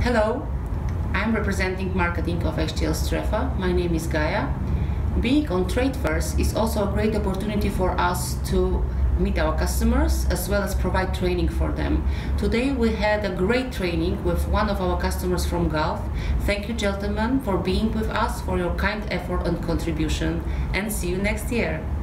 Hello, I'm representing marketing of HTL STREFA. My name is Gaia. Being on trade fairs is also a great opportunity for us to meet our customers as well as provide training for them. Today we had a great training with one of our customers from Gulf. Thank you, gentlemen, for being with us, for your kind effort and contribution, and see you next year.